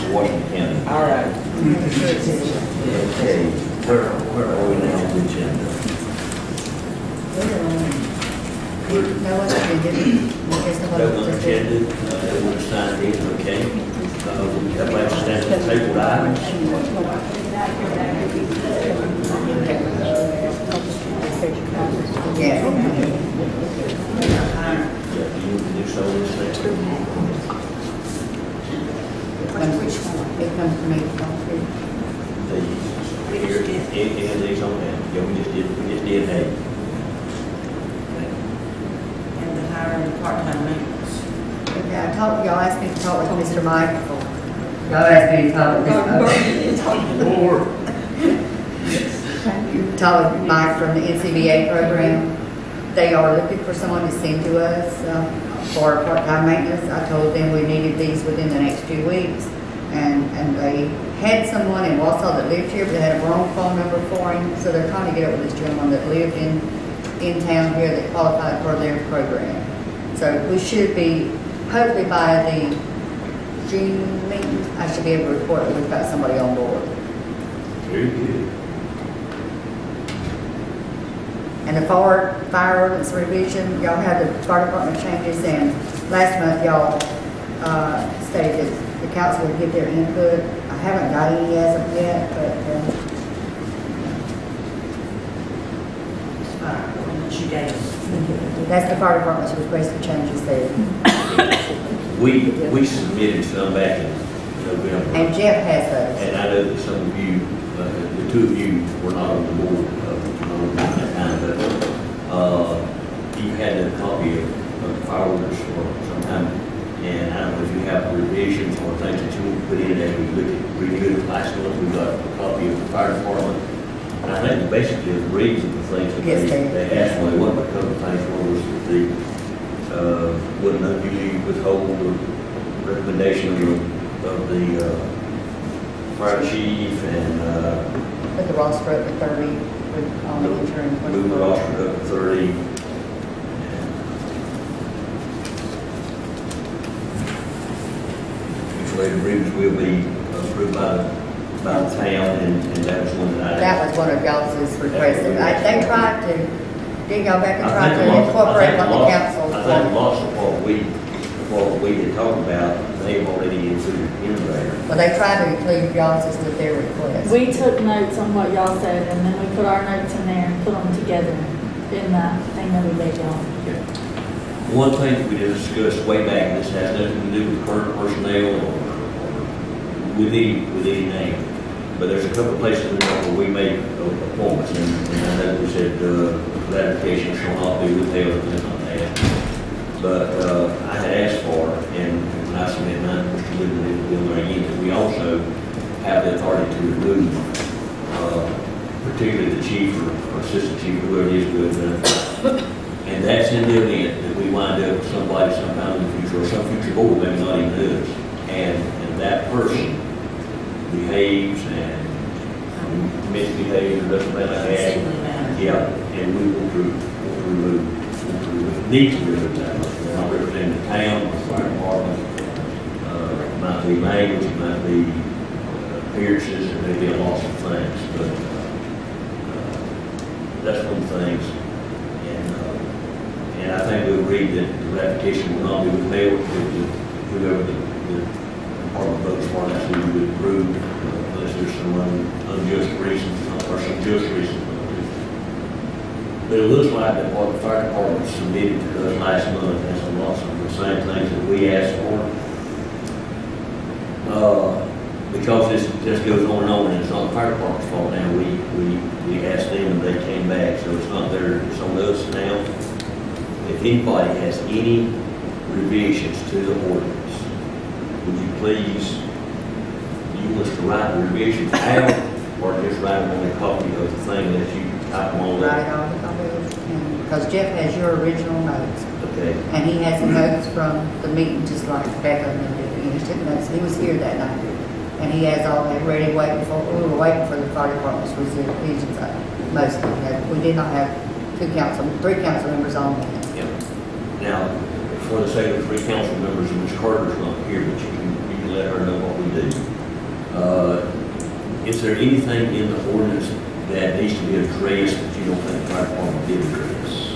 Washington County. All right. Okay, where are we now on the agenda? No one's been given. That one agenda, that one assigned these, okay? Everybody stand at the table, items. Yeah. You can do so this next week. Which one? It comes to me. Any of these on that? Yeah, we just did A. And the hiring of part-time maintenance. Okay, y'all asked me to talk with Mr. Mike. Y'all asked me to talk with talk with Mike from the NCBA program. They are looking for someone to send to us for part-time maintenance. I told them we needed these within the next 2 weeks. And they had someone in Wausau that lived here, but they had a wrong phone number for him. So they're trying to get up with this gentleman that lived in town here that qualified for their program. So we should be, hopefully by the June meeting, I should be able to report that we've got somebody on board. Very good. And the fire ordinance revision, y'all have the fire department changes, and last month y'all stated that the council would give their input. I haven't got any as of yet, but that's the fire department's requested changes there. We submitted some back in November. And Jeff has those. And I know that some of you, the two of you were not on the board at that time, but you had a copy of the fire orders for some time. And I don't know if you have revisions or things that you want to put in as we look at reviewing it last month. We got a copy of the fire department. And I think basically agrees with the things that they asked for. What a couple of things was that the wouldn't unduly withhold the recommendation of the fire chief and Put the roster up to 30 on the insurance. move the roster up to 30. Later agreements will be approved by the town, and that was one that I. That was one of y'all's requests. They tried to, didn't y'all back and try to incorporate what the council. I think lots of what we had talked about, they've already included in there. Well, they tried to include y'all's with their request. We took notes on what y'all said, and then we put our notes in there and put them together in the thing that we gave y'all. Okay. One thing that we discussed way back, this has nothing to do with current personnel or with any name, but there's a couple of places where we made appointments, and I know we said ratification shall not be withheld or anything like that. But I had asked for, and when I submitted mine, Mr. Woodman will there again, that we also have the authority to remove, particularly the chief or assistant chief, whoever it is with. And that's in the event that we wind up with somebody sometime in the future, or some future board, maybe not even us, and that person behaves and misbehaves or doesn't like that. Yeah, and we will remove, need to remove that. We're not representing the town, the fire department. It might be language, it might be appearances, it may be a loss of things, but that's one of the things. And I think we agreed that the ratification will not be withheld whoever the department votes for, that's who we would approve, unless there's some unjust reasons, or some just reasons. But it looks like that what the fire department submitted to us last month has a lot of the same things that we asked for. Because this just goes on and on, and it's not the fire department's fault now. We asked them and they came back, so it's not there, it's on us now. If anybody has any revisions to the ordinance, would you please, you want us to write the revisions out, or just write them on a copy of the thing that you type on? Write it on the copy, because Jeff has your original notes. Okay. And he has the notes from the meeting, just like Becca did. He just took notes. He was here that night. And he has all that ready, waiting for, we were waiting for the fire department's revisions, mostly. We did not have three council members on that. Now, for the sake of 3 council members, and Ms. Carter's not here, but you can let her know what we do. Is there anything in the ordinance that needs to be addressed that you don't think the fire department did address?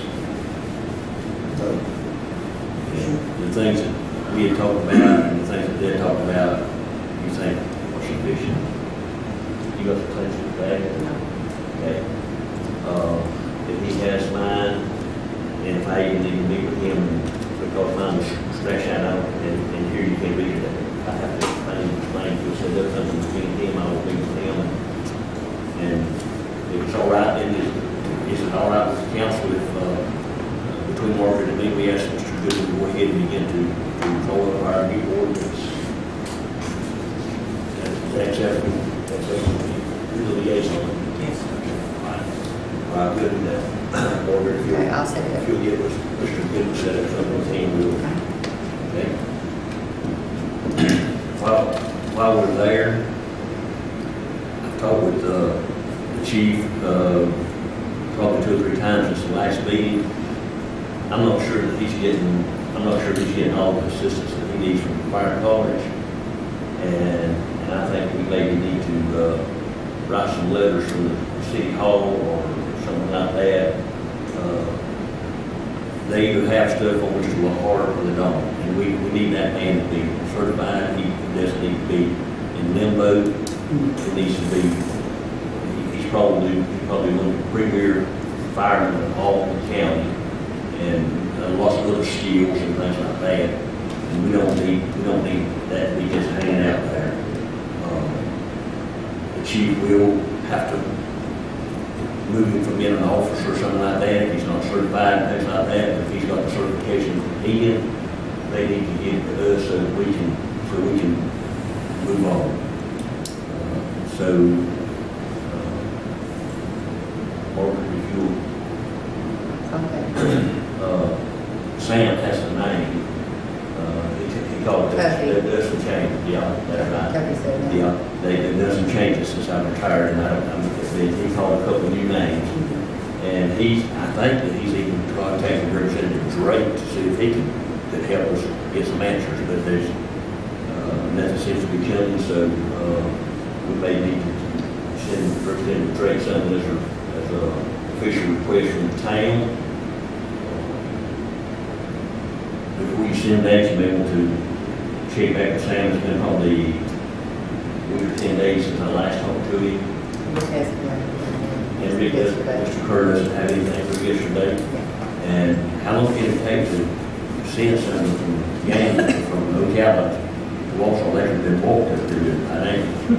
And the things that we had talked about and the things that they talked about, you think are sufficient? You got the things with that? Okay. If he has mine, and if I even need to meet with him, because mine was scratched out, and here you can read it, I have to explain to you, so there's something between him, I will meet with him, and if it's all right, then is it all right with the council if, between Margaret and me, we ask Mr. Goodwin to go ahead and begin to draw up our new ordinance? That's the liaison. Yes, sir. All right, good with that. Margaret, if Okay, I'll set it up. if you'll get with Mr. Goodwin, set up something with him, we'll, okay? While we're there, I've talked with the chief probably 2 or 3 times since the last meeting. I'm not sure if he's getting all the assistance that he needs from the fire college. And I think we maybe need to write some letters from the city hall or something like that. They either have stuff on which is a little hard or they don't. And we need that man to be certified. He doesn't need to be in limbo. It needs to be, he's probably one of the premier firemen in all the county, and lots of other skills and things like that. And we don't need that to be just hanging out there. The chief will have to move him from being an officer or something like that if he's not certified and things like that. But if he's got the certification from him, they need to give it to us so we can move on. Margaret, if you'll, Sam has a name. He called it, that doesn't change, yeah, that's right. Copy said that. Yeah, it doesn't change it since I retired, and he called a couple of new names. And I think that he's even contacted Representative Drake to see if he could help us get some answers, but there's, nothing seems to be coming, so, we may need to send Representative Drake something as a official request from the town. Before you send that, you may want to check back with Sam. It's been probably a week or 10 days since I last talked to him. And Rick doesn't, Mr. Kerr doesn't have anything for yesterday. And how long can it take to send someone from Gaines, from Ocala to Walsall Electric, then walk up through I think.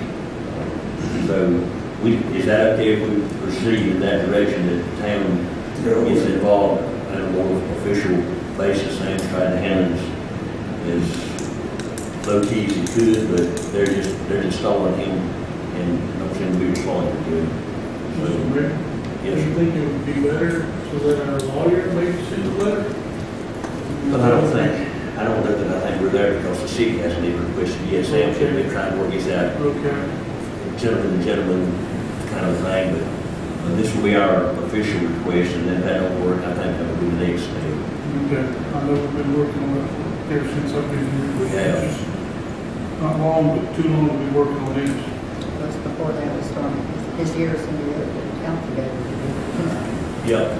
So, is that okay if we proceed in that direction, that the town gets involved on a more official basis? Sam's tried to handle it as low key as he could, but they're just stalling him and don't seem to be responding to him. Mr. Mayor, do Yes, you sir. think it would be better so that our lawyer maybe send a letter? But I don't know that I think we're there because the city hasn't even requested yet. Sam should be trying to work this out, Okay, gentleman to gentleman kind of thing, but this will be our official request, and if that don't work, I think that will be the next step. okay. I know we've been working on it ever since I've been here. We have. Just not long, but too long to be working on this. Just before that was started, this year's going to be the council day. Yeah.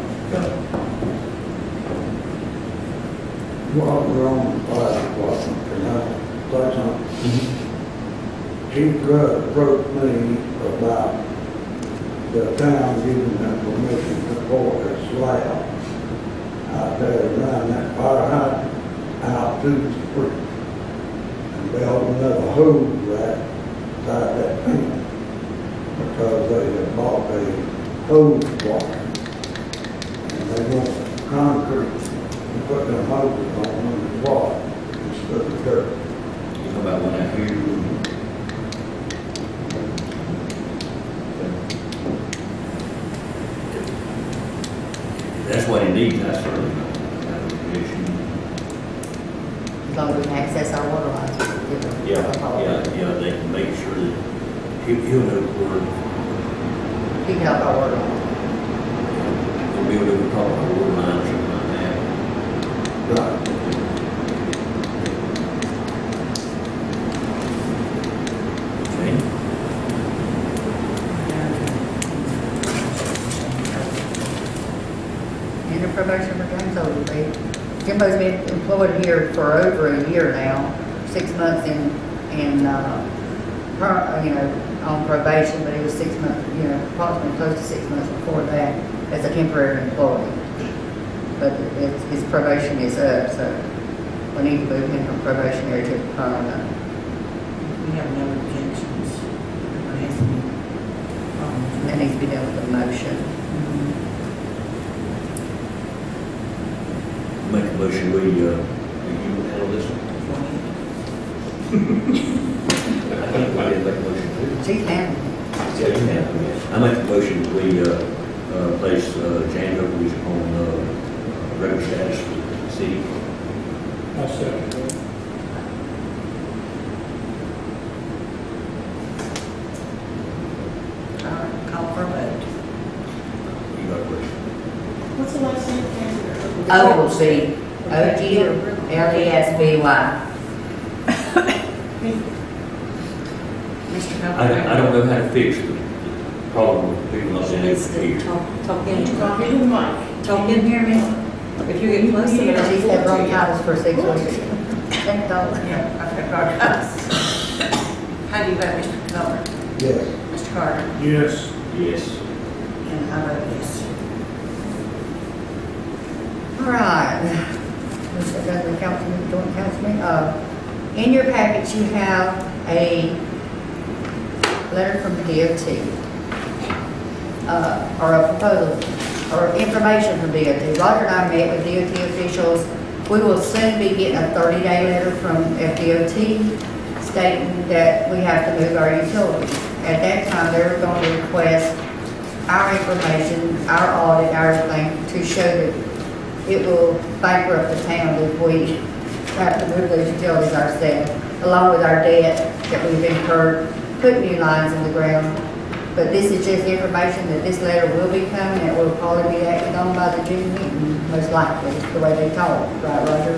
While we're on the fire department, can I say something? Chief Rudd approached me about the town giving them permission to pour a slab out there around that fire hydrant out to the street. And build another hose rack inside that fence because they had bought a hose water. And they want concrete to put them hoses on when it's water instead of dirt. You know about when I hear you. That's what he needs, I certainly have a conviction. As long as we can access our water lines. we'll give them a call. Yeah, they can make sure that he'll know where, Pick up our water lines. he'll be able to call a water line or something like that. Right. Okay? Jimbo's been employed here for over a year now, 6 months on probation, but he was 6 months, approximately close to 6 months before that as a temporary employee. But his probation is up, so we need to move him from probationary to permanent. We have no objections. It has to be, That needs to be done with a motion. Make a motion, you handle this one? I think we did make a motion too. Chief Hammond. Yeah, you have, yes. I make a motion, we, place, Jan Oakley's on, regular status for the city. I second that. all right, call for a vote. You got a question? What's the last name? Oglesby, O-G-L-E-S-B-Y. Mr. I don't know how to fix the problem with people up in Needs there. to talk into Talk into the mic. talk in here, miss. If you get close to it. She's had bronchitis for 6 weeks. Thank God. Yeah, I've got bronchitis. How do you vote, Mr. Culver? Yes. Mr. Carter? Yes. Yes. And I vote yes. All right. Mr. Dudley, Councilman, Joint Councilman, in your package you have a letter from the DOT, or a proposal, or information from DOT. Roger and I met with DOT officials. We will soon be getting a 30-day letter from FDOT stating that we have to move our utilities. At that time, they're going to request our information, our audit, our thing, to show that it will bankrupt the town if we have to move those utilities ourselves, along with our debt that we've incurred, put new lines in the ground. But this is just information that this letter will be coming, and it will probably be acted on by the June meeting, most likely, the way they talk, right, Roger?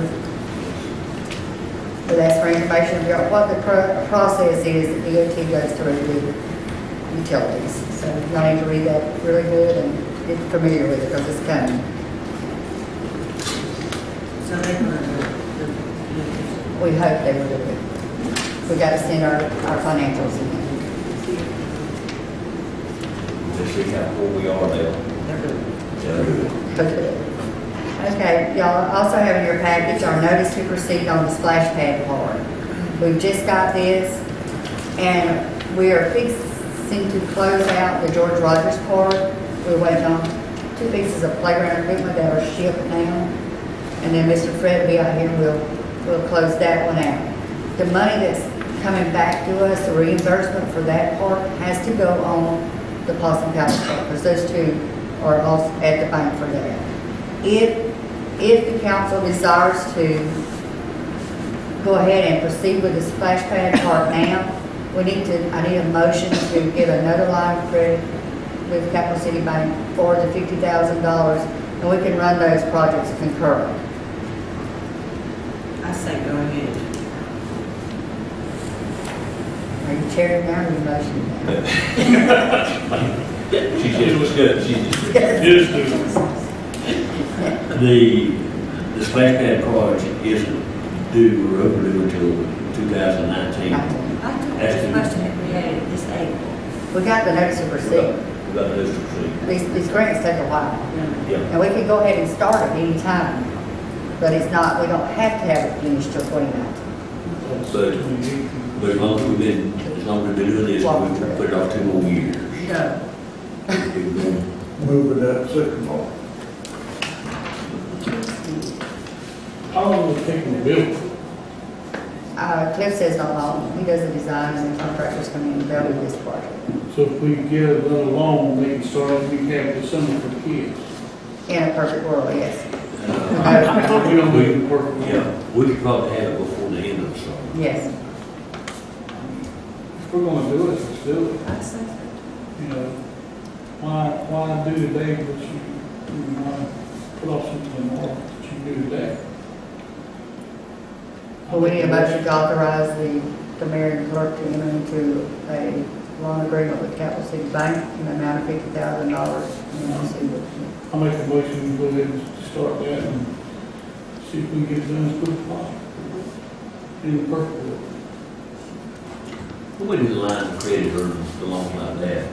But that's for information about what the process is that DOT goes through with utilities. So y'all need to read that really good and get familiar with it, because it's coming. So they're going to do it. We hope they will do it. We got to send our financials in. Let's see how poor we are now. They're good. Okay, y'all also have in your package our notice to proceed on the splash pad part. We've just got this, and we are fixing to close out the George Rogers part. We're waiting on 2 pieces of playground equipment that are shipped now, and then Mr. Fred will be out here and we'll close that one out. The money that's coming back to us, the reimbursement for that part, has to go on the Possum Palace part, because those two are all at the bank for that. If the council desires to go ahead and proceed with the splash pad part now, I need a motion to get another line of credit with Capital City Bank for the $50,000, and we can run those projects concurrent. I say go ahead. Are you chairing now or are you motioning now? She said it was good. She Yes, do. the splash pad project isn't due or overdue until 2019. I thought this question had we had it this April. We got the notice to proceed. We got those to see. These grants take a while. Yeah. And we can go ahead and start at any time, but it's not, we don't have to have it finished till 2019. But as long as we've been doing this, we can put it off 2 more years. No. Moving that sycamore. How long will it take them to build? Cliff says not long. He does the design and the contractors come in and build this project. So if we get a little loan, they can start, we can have the summer for kids. In a perfect world, yes. We don't do it perfect. Yeah, we could probably have it before the end of the summer. Yes. If we're gonna do it, let's do it. I say so. You know, why do today what you want to put off something tomorrow that you do today? But we need a motion to authorize the mayor and clerk to enter into a loan agreement with Capital City Bank in the amount of $50,000. I'll make a motion to go ahead and start that and see if we can get it done as quick as possible. In the perfect world. When we do the lines of credit or belong like that,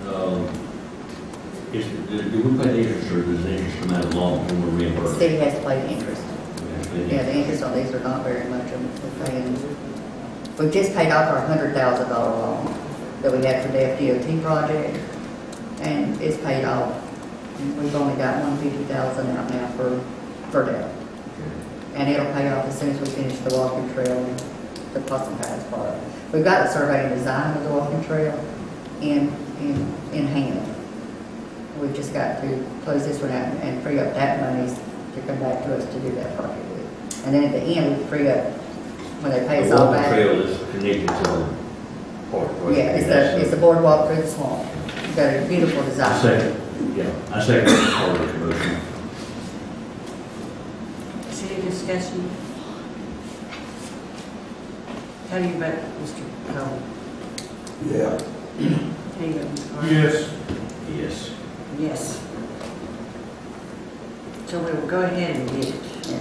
do we pay the interest or does the interest come out of loan when we're The reimbursed? city has to pay the interest. We have to pay the Yeah, the interest on these are not very much of a paying. We've just paid off our $100,000 loan that we had for the FDOT project, and it's paid off. And we've only got $150,000 out now for that. And it'll pay off as soon as we finish the walking trail and the Possum Pass part. We've got the survey and design of the walking trail in hand. We've just got to close this one out and free up that money to come back to us to do that project with. And then at the end, we free up, when they pay us The all walking back. trail is connected to the park. right? Yeah, it's the boardwalk through the swamp. It's got a beautiful I design. second, yeah, I second that part of the motion. Is there any discussion? How do you vote, Mr. Cole? Yeah. How do you vote, Ms. Carter? Yes. Yes. Yes. So we will go ahead and get it. Yeah.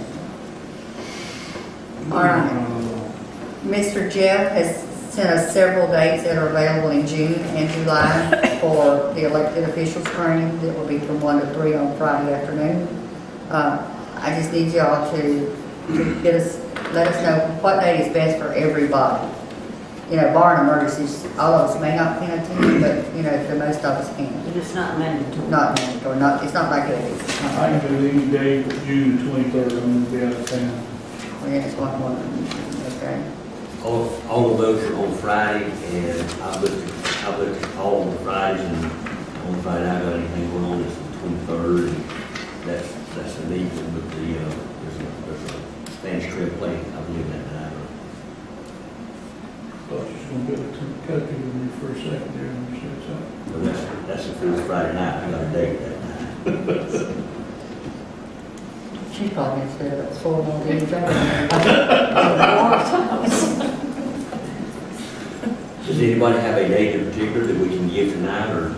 All right. Mr. Jeff has sent us several dates that are available in June and July for the elected officials training that will be from 1 to 3 on Friday afternoon. I just need y'all to let us know what date is best for everybody. You know, barring emergencies, all of us may not can attend, but, you know, the most of us can. But it's not mandatory. Not mandatory, it's not like it is. It's not I like- can do any day but June 23rd, I'm gonna be out of town. Well, yeah, it's one, okay. All of those are on Friday, and I looked at all of the Fridays, and on Friday, I got anything going on, it's the 23rd, and that's the evening, but there's a Spanish Trail play, I believe that night. Thought you was gonna be able to cut people with me for a second there, and you said something. So that's the first Friday night, I got a date that night. She probably instead of it's 4 more days. Does anybody have a date in particular that we can give tonight, or,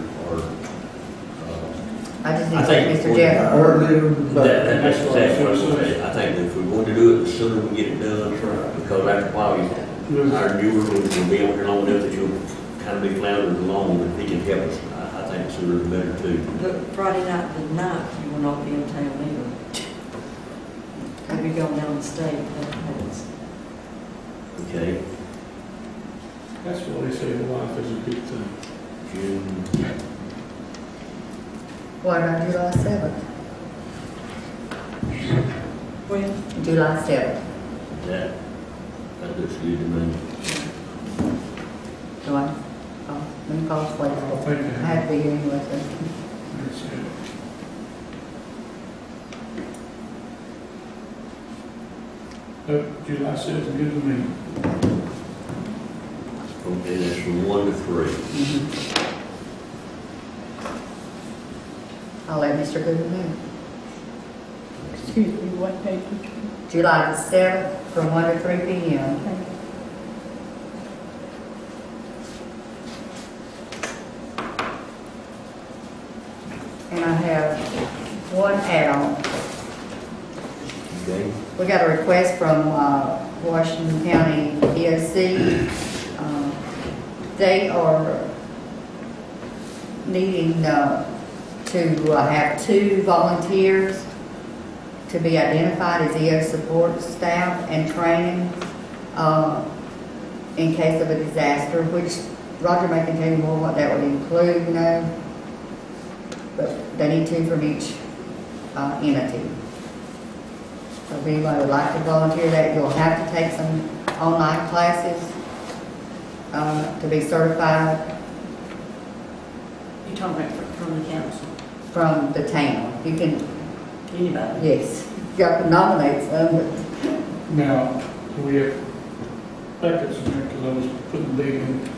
I just need I to think let Mr. we- Jeff. Earlier, that's exactly what I was gonna say. I think that if we want to do it, the sooner we get it done, because after a while, our newer ones will be on here long enough that you'll kind of be floundering along, but if he can help us, I think the sooner the better too. The Friday night, the night, you will not be in town either. If you go down the state, that happens. Okay, That's what they say, life is a big thing. June, What about July 7th? When? July 7th. that looks good to me. Do I? Oh, let me call I Slade. think I have to be here anyway, so. that's it. July 7th, good to me. Okay, that's from 1 to 3. I'll let Mr. Goodman know. Excuse me, what date did you? July the 7th from 1 to 3 p.m. And I have one add-on. Okay, We got a request from Washington County EOC. They are needing to have 2 volunteers to be identified as EO support staff and training in case of a disaster, which Roger may can tell you more what that would include, you know. But they need 2 from each entity. So if anybody would like to volunteer that, you'll have to take some online classes to be certified You're talking about from the council, from the town. You can, anybody? yes, you have to nominate some, but Now, we have, back at some, because I was putting the date in,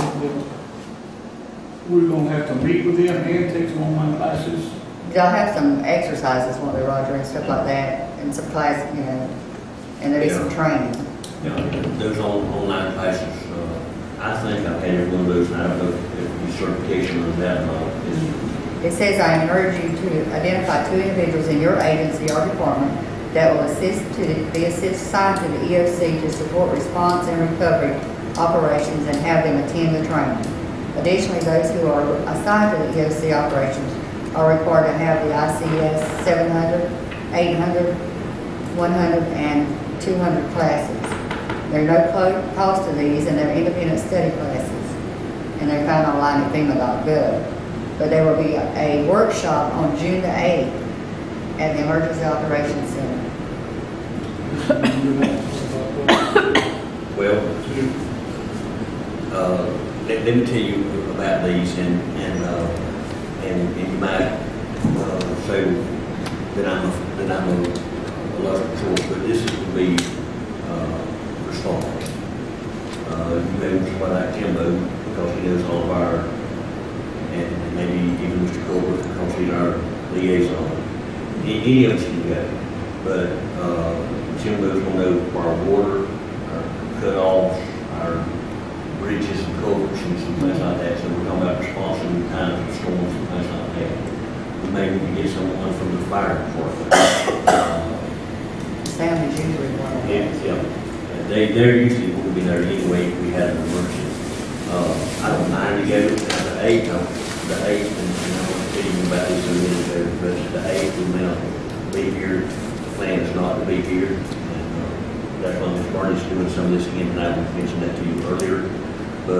we're gonna have to meet with them and take some online classes. y'all have some exercises, won't they, Roger, and stuff like that, and some class, you know, and there'll be some training. yeah, those online classes, I think I've had one of those, and I don't know if your certification on that or not. It says, I encourage you to identify 2 individuals in your agency or department that will be assigned to the EOC to support response and recovery operations and have them attend the training. Additionally, those who are assigned to the EOC operations are required to have the ICS 700, 800, 100, and 200 classes. There are no cost to these, and they're independent study classes, and they're found online at FEMA.gov. But there will be a workshop on June the 8th at the Emergency Operations Center. Well, let me tell you about these, and you might say that I'm a lot of choice, but this is to be response. You may want somebody like Timbo, because he knows all of our, and maybe even Mr. Colbert, because he's our liaison. Any of us can go, but Timbo's gonna know our water, our cutoffs, our bridges and culverts and some things like that. So we're talking about response in times of storms and things like that. We may need to get someone from the fire department. Sam is usually one of them. Yeah. They're usually going to be there anyway if we had an emergency. I don't mind to go to the 8th, and I want to tell you about this in a minute there, but the 8th we may not be here. The plan is not to be here. And that's why Ms. Barney's doing some of this again, and I mentioned that to you earlier. But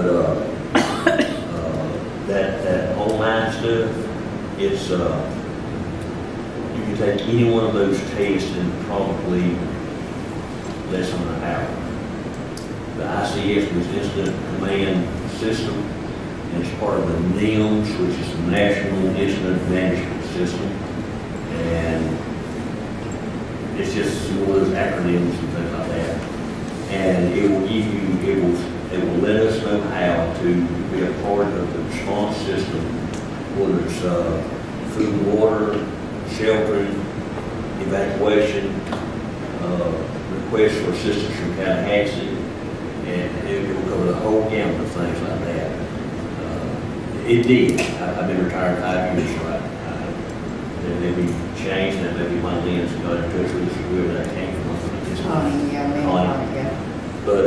that online stuff, it's you can take any one of those tests in probably less than an hour. The ICS was Incident Command System, and it's part of the NIMS, which is the National Incident Management System. And it's just one of those acronyms and things like that. And it will give you, it will let us know how to be a part of the response system, whether it's food and water, sheltering, evacuation, requests for assistance from Tallahassee, and it will cover the whole gamut of things like that. It did. I've been retired 5 years, so there may be change, and maybe my lens got in touch with us, whoever that came from. Yeah. But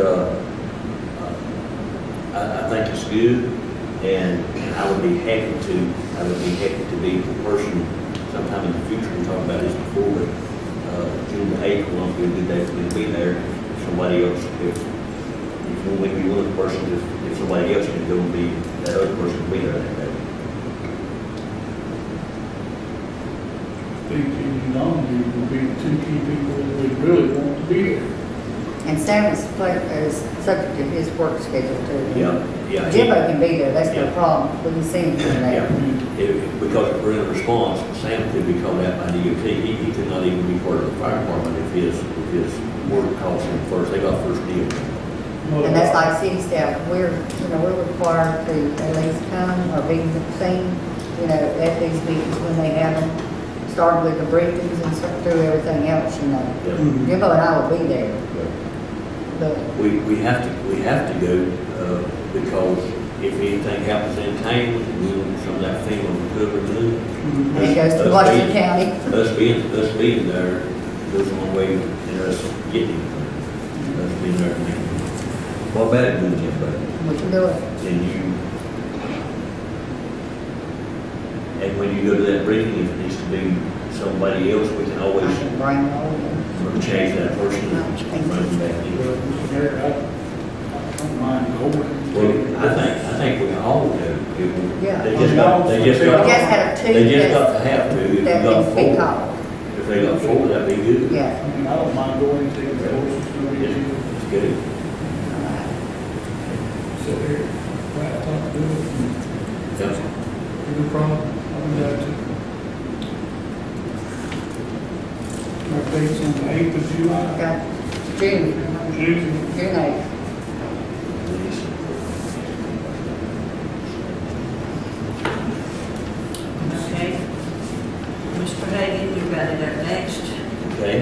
I think it's good, and I would be happy to be the person sometime in the future. We talked about this before, but June the 8th will not be a good day for me to be there. If somebody else, if you want me to be one of the persons, if somebody else can go and be, that other person will be there that day. These nominated will be the two key people that we really want to be there. And Sam is subject to his work schedule too. Yeah. Jimbo can be there, that's no Yeah. problem, we can see him from there. Because if we're in a response, Sam could be called out by DOT. He could not even be part of the fire department if his work calls him first. They got first deal. And that's like city staff, we're required to at least come or be the same, at these meetings when they have them. Start with the briefings and through everything else, Yeah. Jimbo and I will be there, but We have to go, because if anything happens in town, some of that FEMA recovery money. and it goes to Washington County. Us being there goes a long way in us getting it. Us being there. What about it, doing Jimbo? We can do it. And when you go to that briefing, if it needs to be somebody else, we can I always can bring it all in. change that person and bring them back in. But, Mr. Mayor, I don't mind going. Well, I think we all do. Yeah. They just got We just have two they just got to that have to. If we that got needs to be four, called. if they got four, that'd be good. Yeah. I mean, I don't mind going and taking the horses to the It's good. sit here, right, talk to them. Yeah. No problem, I'll be there too. Our date's on the 8th of July. Got June, June. June 8th. Okay. Mr. Hagan, you got it up next. Okay.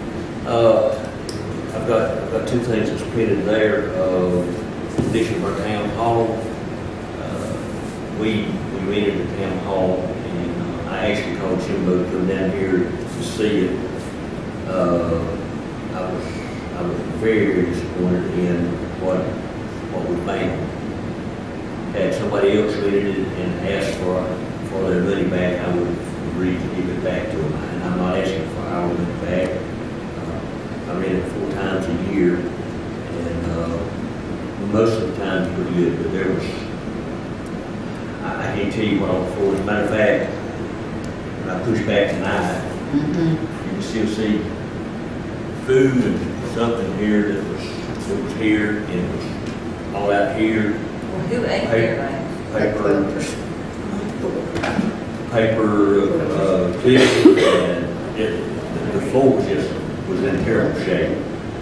I've got two things that's printed there. Condition of our town hall. We rented the town hall, and I actually called Jimbo to come down here to see it. I was very disappointed in what we found. Had somebody else read it and asked for their money back, I would agree to give it back to them. And I'm not asking for our money back. I read it 4 times a year, and most of the time it's pretty good, but there was, I can't tell you what I was for. As a matter of fact, when I pushed back tonight, you can still see food and something here that was here, and it was all out here. Well, who ate there, right? Paper, clips, and the floor was in terrible shape.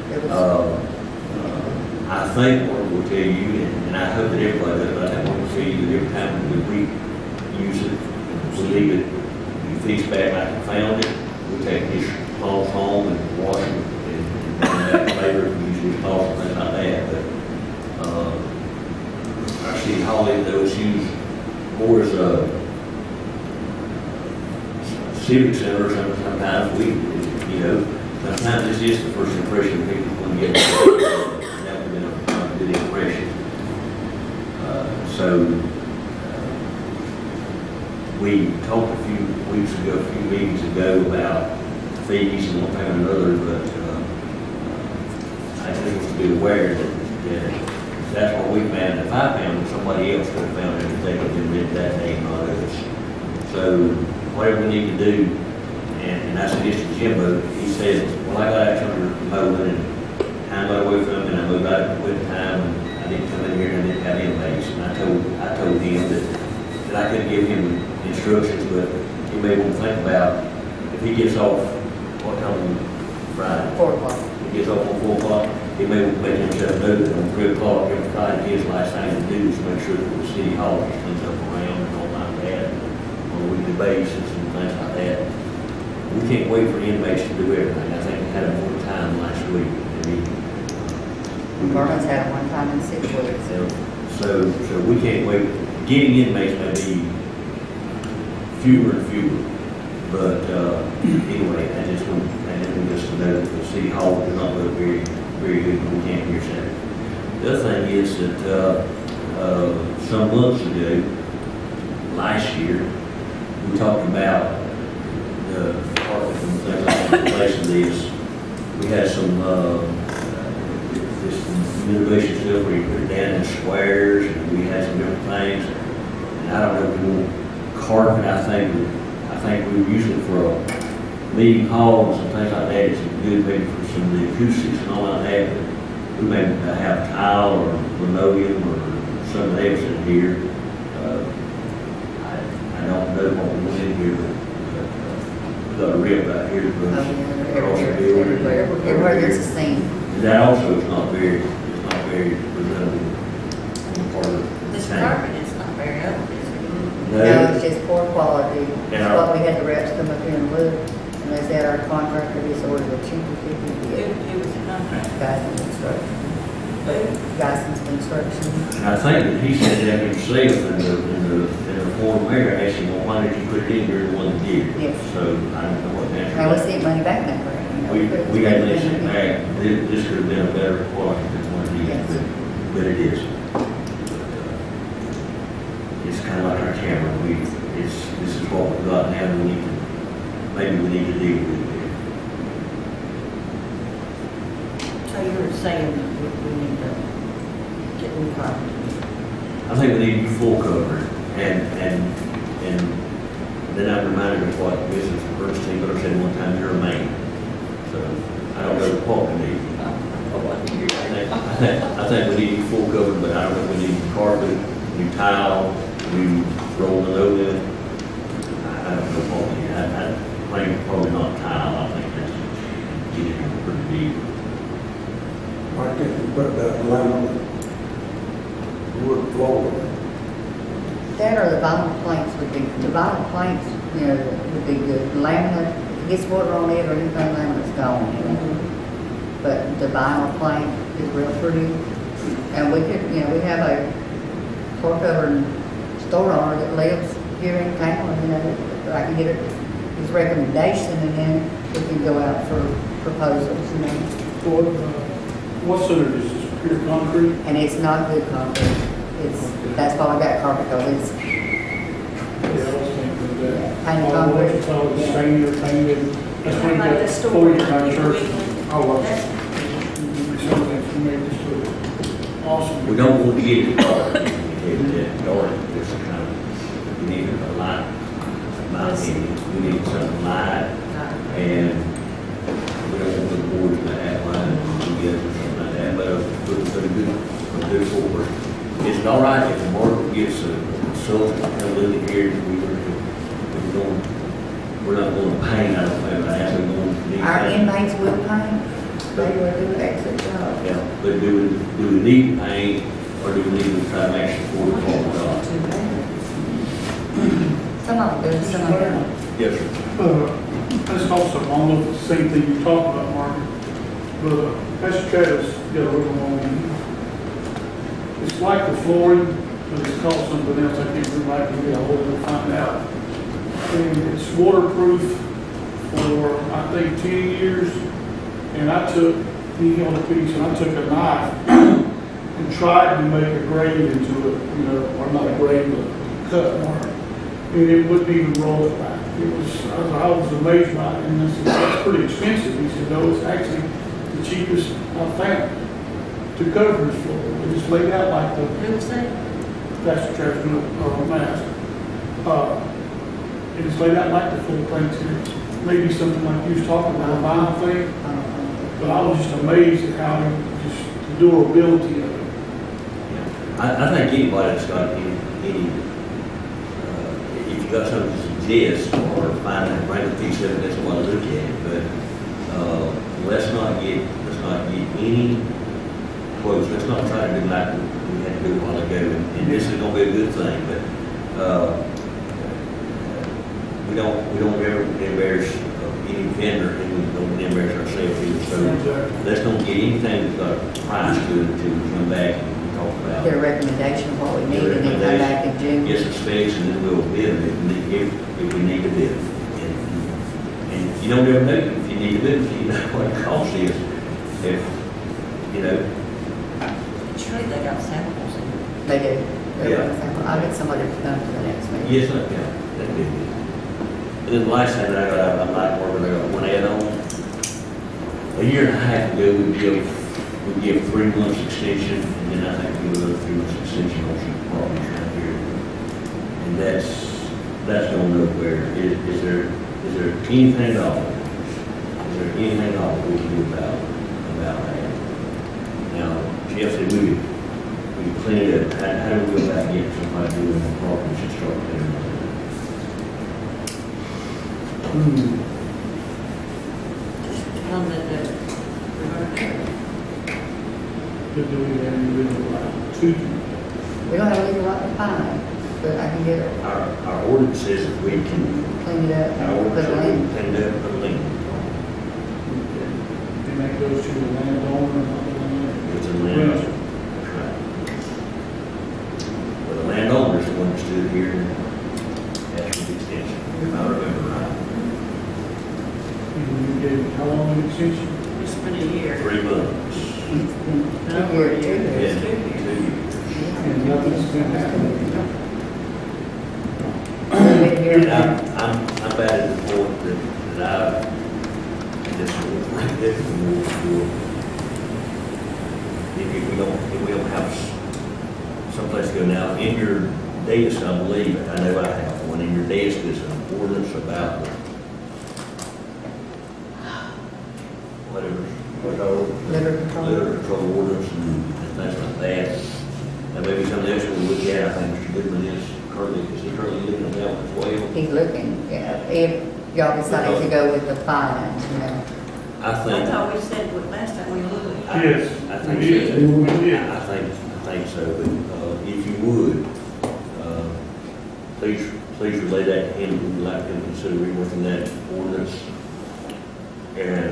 I think what we'll tell you, and I hope that everybody does, but I think what we'll tell you that every time we use it, we leave it, you feast back like you found it, we take these cloths home and wash them and bring back later, we use these cloths and things like that. But our city hall, though, is used more as a civic center or something. Sometimes sometimes this is the first impression people when get that would have been a good impression. We talked a few meetings ago about fees and one thing or another, but I just want to be aware that that's what we found. If I found it, somebody else could have found everything and been written that name on us. So whatever we need to do, and I suggested Jimbo, he said, well, I got out under mowing and time got away from him, and I moved out at quit time, and I didn't come in here and I didn't have inmates. And I told him that I couldn't give him instructions, but he may want to think about if he gets off, what time on Friday? 4 o'clock. He gets off on 4 o'clock, he may want to make himself know that on 3 o'clock every Friday, his last thing to do is make sure that the city hall just cleans up around and all like that, on a weekly basis and things like that. We can't wait for inmates to do everything. I think we had them one time last week. Vernon had it one time in 6 weeks. So we can't wait. Getting inmates may be fewer and fewer, but anyway, I just want us to know that the city hall does not look very, very good when we can't hear Saturday. The other thing is that some months ago, last year, we talked about the apartment and things like that, replacing this. We had some this innovation stuff where you put it down in squares, and we had some different things. And I don't know if we want carpet. I think we were using it for meeting halls and things like that. It's good maybe for some of the acoustics and all like that. But we may have tile or linoleum or something else in here. I don't know what we want in here, but we got a rip out here across the building. Everywhere there's a scene. That also is not very presentable on the part of This the town. carpet is not very old, is it? No, it's just poor quality. And That's our- why we had the reps come up here and look, and they said our contractor is ordered a cheaper Who 50 was it not? Guy's construction. Guy's construction. And I think that he said that himself in the form mayor asked him, well, why did you put it in, you're the one that did it? Yes. So I don't know what the answer Now, let's is. see money back now for it. We got to listen back. This could have been a better quality than what it Yes. is, but it is. It's kind of like our camera. This is what we've got now, and maybe we need to deal with it. So you were saying that we need to get new carpet. I think we need to be full covered, and then I'm reminded of what Mrs. Bernstein said one time, you're a man. So I don't know what we need. I think we need to be full covered, but I don't know if we need carpet, new tile, new roll linoleum. I don't know what we need. I think probably not tile. I think that's getting pretty deep. Why can't you put that laminate wood floor? That or the vinyl planks would be, the vinyl planks, would be good. Laminate, if it gets water on it or anything, laminate's gone. But the vinyl plank is real pretty. And we could, we have a floor cover store owner that lives here in town, I can get his recommendation, and then we can go out for proposals, you know. What center is this, pure concrete? And it's not good concrete. That's why we got carpet, because it's, Yeah, I was thinking of that. Painted Oh, what you concrete. call it, stain or painted, that's what you Like the got store. for your church. Oh, well, That's- something to make this look awesome. We don't want to get it dark, dark, just kind of, we need a light, my opinion, we need something light, and we don't want the boards to have line together or something like that, but a good forward. Is it all right if the market gets a consultant to come look at here, we're not going to paint, I don't think, I have to go to. our inmates will paint. They will do an excellent job. Yeah, but do we need to paint, or do we need to try to make sure before we call it off? Some of them do, some of them don't. Yes, sir. That's also, I don't know if it's the same thing you talked about, Mark, but Pastor Travis got a little wrong. It's like the flooring, but it's called something else, I can't remember, I can get a hold of it and find out. And it's waterproof for, I think, 10 years. And I took, he held a piece, and I took a knife and tried to make a grave into it, you know, or not a grave, but a cut mark. And it wouldn't even roll it back. It was, I was amazed by it, and I said, that's pretty expensive. He said, no, it's actually the cheapest I found to cover his floor. It just laid out like the Who was that? Pastor Travis mask. It is laid out like the full thing too. Maybe something like you was talking about, a vinyl thing. But I was just amazed at how, just the durability of it. I think anybody that's got any if you got something to suggest or find a random piece of it, that's what I look at. But let's not get any quotes. Let's not try to do like we had to do a while ago. And this is going to be a good thing, but we don't ever embarrass any vendor, and we don't embarrass ourselves either. So let's don't get anything that's got a price to it until we come back and talk about Get a recommendation of what we need, and then come back in June. get some specs, and then we'll bid if we need to bid. And you don't ever know if you need to bid, you know what the cost is. If, you know, Surely they got samples. They do. Yeah. I'll get somebody to come to the next meeting. yes, yeah, that'd be good. And then the last thing that I like working there, one add-on. A year and a half ago, we give 3 months extension, and then I think we go 3 months extension on some properties right here. And that's going nowhere. Is there anything at all? Is there anything at all we can do about that? Now, Jeff said we clean it up. How do we go about getting somebody doing the properties and start cleaning them up? Tell them that we're gonna do it. Could do it in like 2. We don't have a legal right to fine, but I can get it, Our ordinance says that we can, clean it up, our and put ordinance it says we in. can clean it up, put a lien. And that goes to the landowner, not the landowner. It's a landowner. That's right. Well, the landowner's the one that stood here and asked for the extension, if I remember right. And you gave, how long an extension? It's been a year. 3 months. It's been No, 2 years, 2 Yeah, years. 2 years. And nothing's been happening. We've been here, And I'm back at the point that I just want to move forward. If we don't have someplace to go now, in your desk, I believe, I know I have one, in your desk is an ordinance about whatever, liver control. litter control ordinance and things like that. And maybe something else we'll look at. I think Mr. Goodman is currently looking at that one as well. He's looking, if y'all decide to go with the fines, you know. I I think. thought we said last time we looked. Yes, I think we so. did. We did. I think so, but, if you would, please relay that to him, we'd like him to consider reworking that ordinance and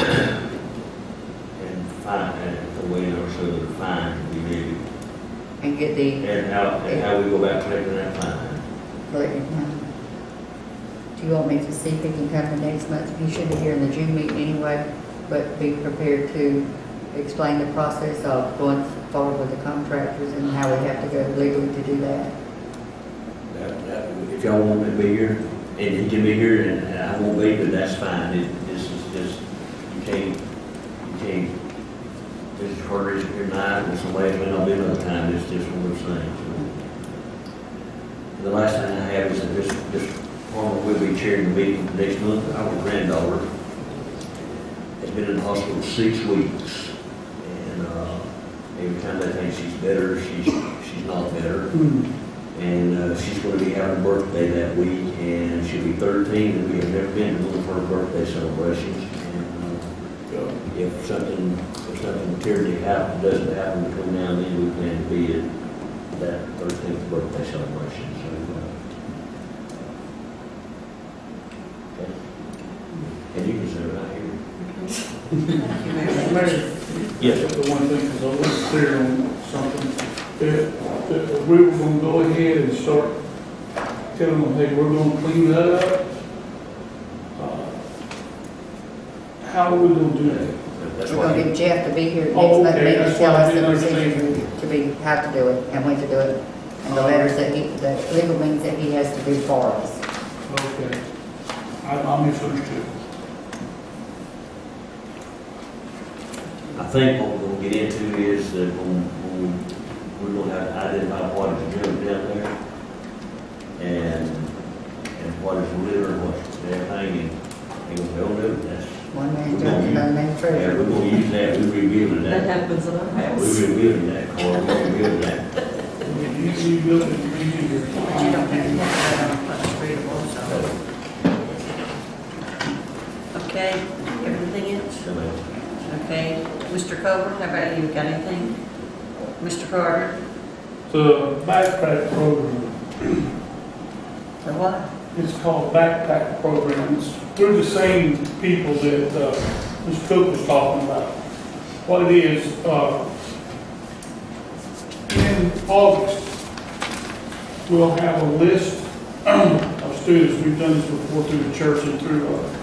fine, and the way or so that the fine can be levied, And get the, and how we go about collecting that fine. like, Do you want me to see if he can come the next month? He should be here in the June meeting anyway, but be prepared to explain the process of going forward with the contractors and how we have to go legally to do that. If y'all want me to be here, and he can be here, and I won't be, but that's fine. This is just, you can't, Mrs. Carter isn't here tonight, and somebody may not be another time, it's just one of those things. The last thing I have is that this farmer will be chairing the meeting next month. Our granddaughter has been in the hospital 6 weeks, and every time they think she's better, she's not better. And she's going to be having a birthday that week, and she'll be 13, and we have never been to one of her birthday celebrations. And if something materially doesn't happen between now and then, we plan to be at that 13th birthday celebration. So, okay. And you can sit right here. Mayor, Yes. the one thing, because I wasn't clear on something, that we were gonna go ahead and start telling them, hey, we're gonna clean that up. How are we gonna do that? That's We're why. gonna get Jeff to be here next Oh, month, okay, maybe that's tell why I us the didn't understand. procedure to be, how to do it and when to do it. And the letters that the legal means that he has to do for us. Okay. I misunderstood. I think what we're going to get into is that we're going to have to identify what is doing down there and what is litter and what's everything, and we'll do it. That's, One man We're judge, gonna another man yeah, treasurer. we're going to use that. We're reviewing That that. happens at our Yeah, house. we're reviewing that, Carl. We're reviewing that. You built it, you But you don't have to have that on first readable, so. Okay, everything else? So, Okay, Mr. Cover, how about you, got anything? Mr. Carter? The backpack program, The what? it's called backpack program. It's through the same people that Ms. Cook was talking about. What it is, in August, we'll have a list of students. We've done this before through the church and through,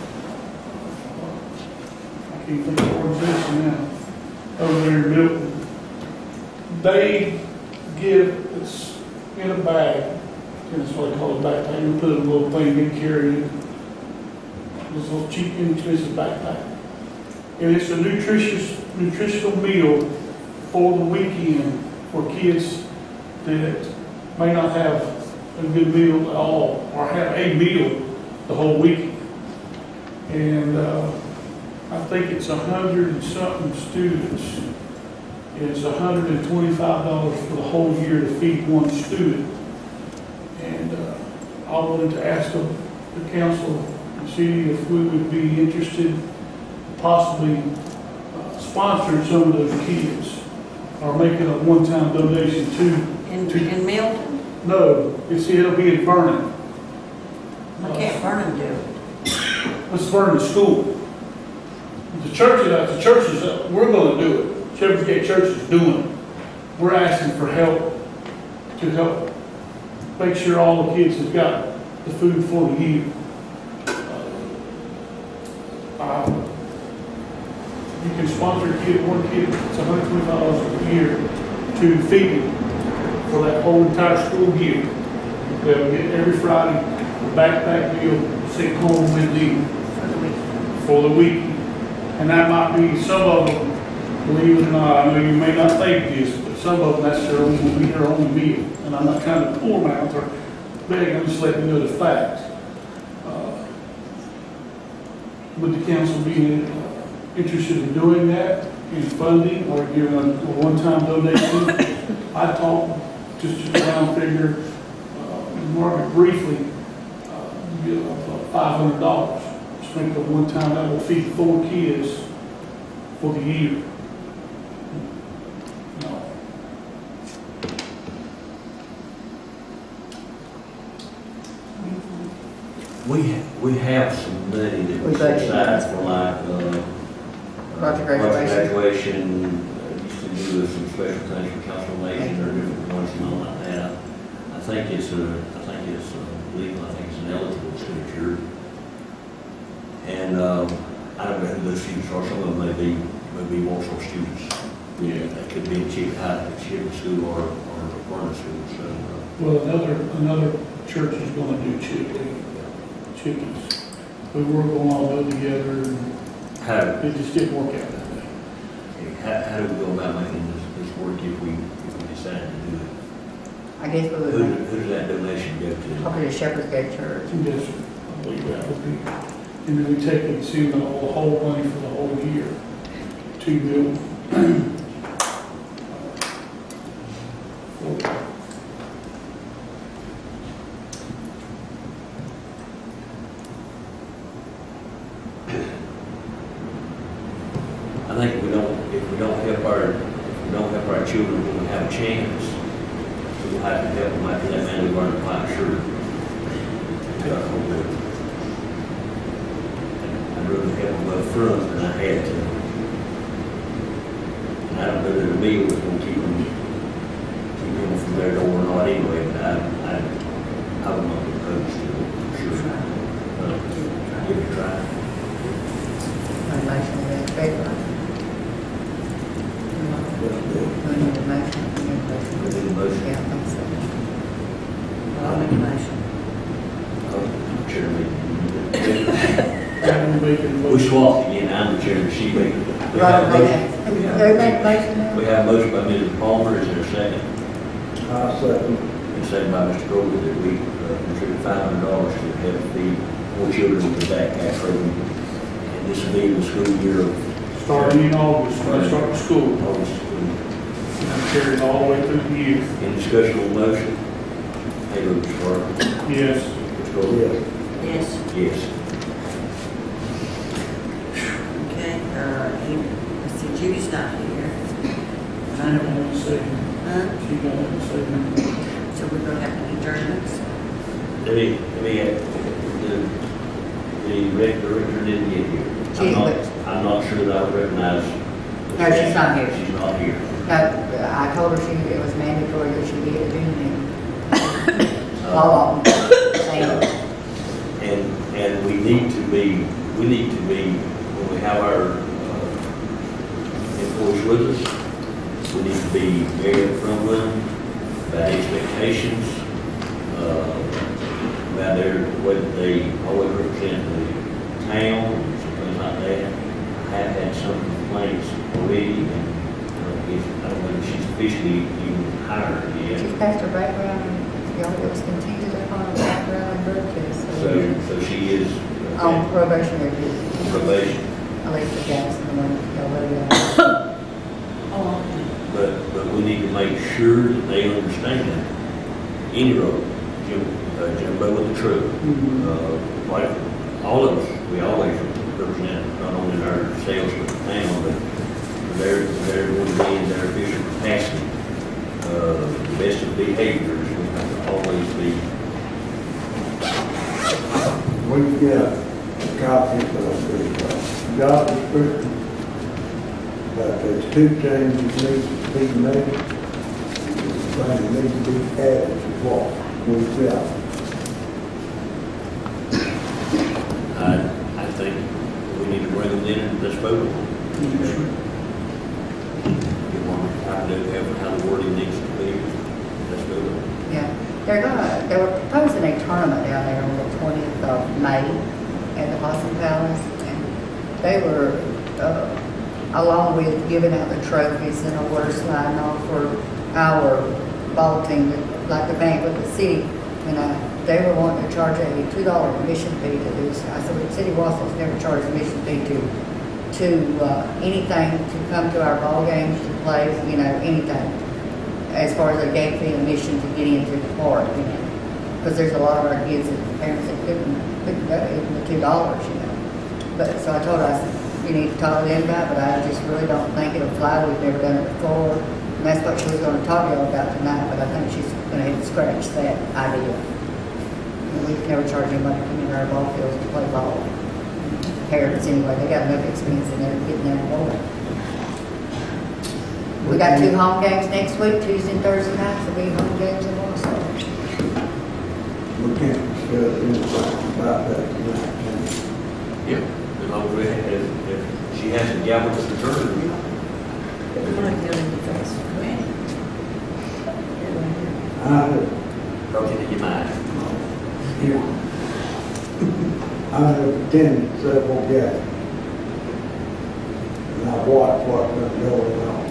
I can't think of the organization now, over there in Milton. They give, it's in a bag, and it's what they call a backpack. You put it in a little thing you carry it. This little cheap, inexpensive backpack. And it's a nutritional meal for the weekend for kids that may not have a good meal at all, or have a meal the whole weekend. And I think it's 100 and something students. It's $125 for the whole year to feed one student. And I wanted to ask the council and see if we would be interested possibly sponsoring some of those kids or making a one-time donation to. In Milton? No, it'll be in Vernon. I can't Vernon do it. Let's Vernon School. The churches, we're going to do it. Shepherd's Gate Church is doing it. We're asking for help to help make sure all the kids have got the food for the year. You can sponsor a kid, one kid, it's $125 a year to feed them for that whole entire school year. They'll get every Friday a backpack meal sent home with them for the week. And that might be some of them, believe it or not, I know you may not think this, but some of them, that's their only, will be their only meal. And I'm not trying to pull them out or beg, I'm just letting you know the facts. Would the council be interested in doing that, in funding, or giving a one-time donation? I talked just a round figure, Margaret briefly, $500. Just make it a one-time, that will feed 4 kids for the year. No. We have some money that we We set budgeted. aside for like, Project graduation. graduation, used to do some special things for council nation or different ones and all like that. I think it's legal, I think it's an eligible expenditure. And, I don't know who those students are, some of them may be Warsaw students. Yeah. They could be in Chip School or Furnace School, so, Well, another church is gonna do chickies. We were going all go together, and how, it just didn't work out that way. how do we go about making this work if we decide to do it? I guess we Who would, does that donation go to? probably the Shepherd's Gate Church. Yes, sir. I believe that would be. And then we take and see the whole money for the whole year. $2 million. I think if we don't help our children when we have a chance, we'll have to help them after that man we learned quite sure. God hold it. I'd rather help them up front than I had to. And I don't know that a meal was gonna keep them from their door or not anyway, but I would not be opposed to it, for sure. Give it a try. Motion in that favor. We need a motion. We need a motion. Yeah, I think so. I'll make a motion. Chairman. I'm making a We motion. swapped again, I'm the chairman, she made. we Right, have a motion. they make a motion now? We have a motion by Mrs. Palmer, is there a second? I second. And second by Mr. Grover that we contribute $500 to help feed more children with the backpack program. And this will be in the school year of Starting in August, when I start school, August. and I'm carrying all the way through the year. Any discussion on the motion? Hey, Mr. Carter. Yes. Mr. Grover? Yes. Yes, Yes. okay, let's see, Judy's not here. She don't have to say, Huh? she don't have to say nothing. So we're gonna have to adjournments? Let me add, the rec director didn't get here. I'm not sure that I would recognize. No, she's not here. She's not here. No, I told her it was mandatory that she be at June meeting. All of them. Same. And we need to be, when we have our employees with us, we need to be very upfront with them about expectations, about whether they always represent the town, and things like that. I have had some complaints already, and I don't know if she's officially even hired yet. She's passed her background, and y'all, it was contingent upon her background and drug test. So she is On probationary duty. probation. Alicia Jackson, the one y'all voted Oh, But we need to make sure that they understand any road, Jimbo with the truck, like all of us, we always represent not only ourselves but the town, but they're going to be in their official capacity. The best of behaviors, we have to always be. We've got a copy of the job description, but there's 2 changes need to be made. Things need to be added to what we've got. I think we need to bring them in and let's vote on them. Get one, I do have how the wording needs to be, let's vote on it. Yeah, they were proposing a tournament down there on the 20th of May at the Possum Palace, and they were, along with giving out the trophies and a water slide and all for our ball team, like the bank with the city, and they were wanting to charge a $2 admission fee to this. I said, the city of Wausau's never charged admission fee to anything to come to our ball games, to play, anything. As far as a gate fee admission to get into the park, because there's a lot of our kids and parents that couldn't go, even the $2, But, so I told her, I said, you need to talk to them about it, but I just really don't think it'll fly. We've never done it before. And that's what she was gonna talk to y'all about tonight, but I think she's gonna have to scratch that idea. And we've never charged anybody to come into our ball fields to play ball. Parents anyway, they got enough expense in there getting their boy. We got 2 home games next week, Tuesday and Thursday nights, there'll be home games in Warsaw. We can't discuss anything about that tonight, can we? Yeah, as long as we have, if she has to gavel us return, It might go into fast. I have, don't get in your mind. I have attended several gatherings. And I've watched what's been going on.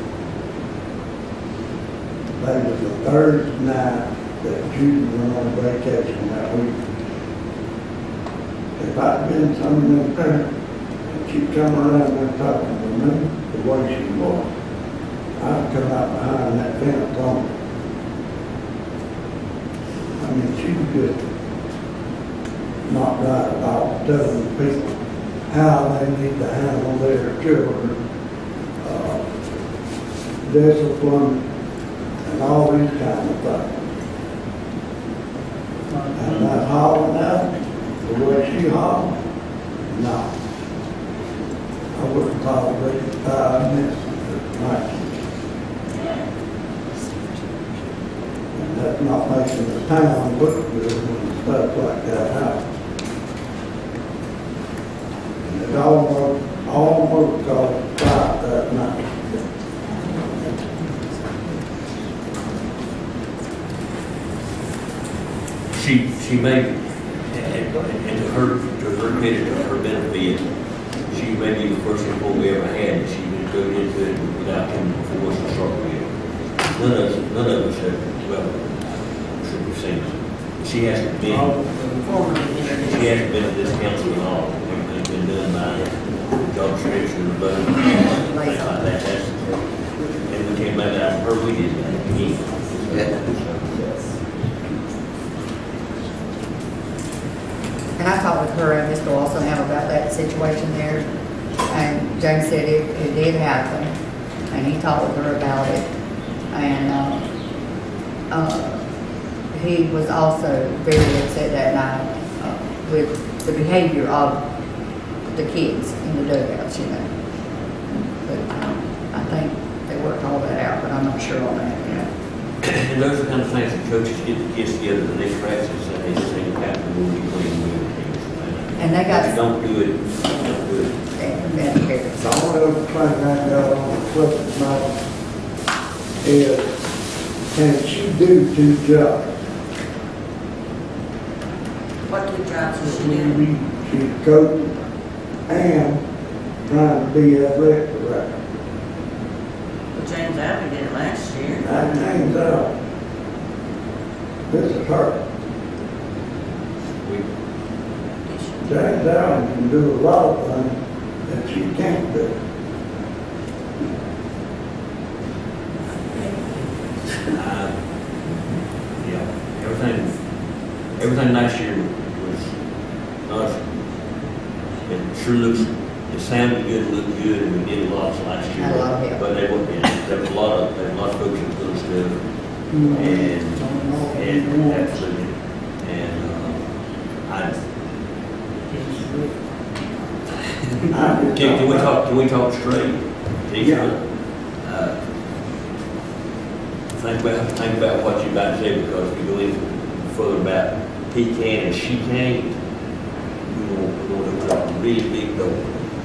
That was the Thursday night that Judy went on vacation that week. If I'd been some of them parents, and she'd come around there talking to me the way she was, I'd come out behind that fence on her. I mean, she was just not right about telling people how they need to handle their children, discipline, and all these kind of things. And that hollering out, the way she hollered, no. I wouldn't tolerate 5 minutes of my and that's not making the town look good when stuff like that happens. And it almost caused a fight that night. She made, and to her credit, to her benefit, she may be the first employee we ever had, and she would go into it without coming before us to start with. None of us have, well, should have seen it. She hasn't been at this council at all. Everything's been done by job description, the budget, things like that. And we came back out of her, we did that. And I talked with her and Mr. Walsingham about that situation there, and James said it did happen, and he talked with her about it, and he was also very upset that night with the behavior of the kids in the dugouts, you know. But I think they worked all that out, but I'm not sure on that, you know. And those are the kind of things that coaches get the kids together the next practice and they say, Captain, we'll be playing with things. And they got. Don't do it, don't do it. Medicare. The only other thing I got on the flip tonight is, can she do 2 jobs? What 2 jobs is she doing? She's coaching and trying to be athletic director. Well, James Abbey did it last year. That name's out. This is her. James Allen can do a lot of things that she can't do. Yeah, everything last year was us. It sure looks, it sounded good, looked good, and we did lots last year. Had a lot of help. But there was a lot of folks that put us together. And absolutely. And Can we talk straight? Yeah. Think about what you're about to say, because if you go in further about he can and she can't, we're going to open up a really big door.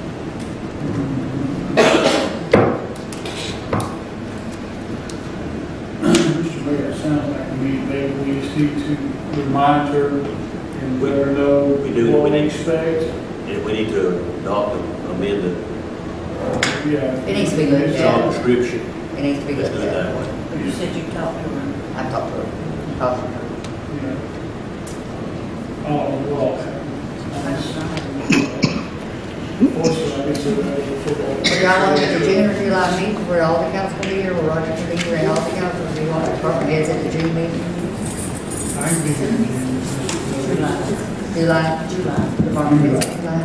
Mr. Mayor, it sounds like to me maybe we just need to monitor and let her know We do. what We we need- expect. And we need to adopt and amend the Yeah. It needs to be looked job at. description. It needs to be Let's looked do it at. that way. You said you talked to her. I talked to her. Yeah. Oh, well. Fortunately, I guess it was football. Would y'all want it to June or July meeting where all the council will be here, where Roger can be here, and all the council will be on the department heads at the June meeting? I can be here. July? Department heads in July?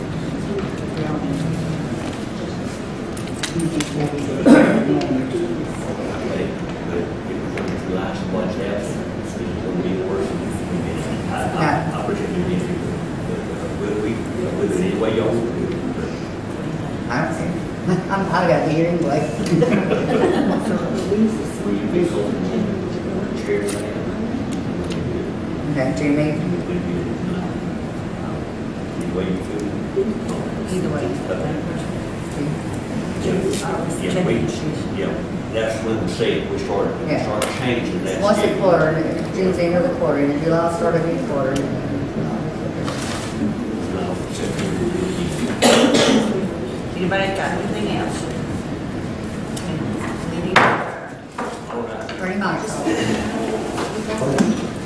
Okay, but if we're going to relax and watch that, it's going to be worse. I appreciate you being here, but we'll do it any way y'all want to do it. I don't care. I got to hear anyway. Will you be so chair for that? Okay, Jimmy, Any way you feel. Either way. Yeah, yeah, that's when we say we start Yeah. changing that. once a schedule. quarter, June's the end of the quarter, and July start of each quarter. No, Anybody got anything else? Meeting adjourned. all right. Pretty much.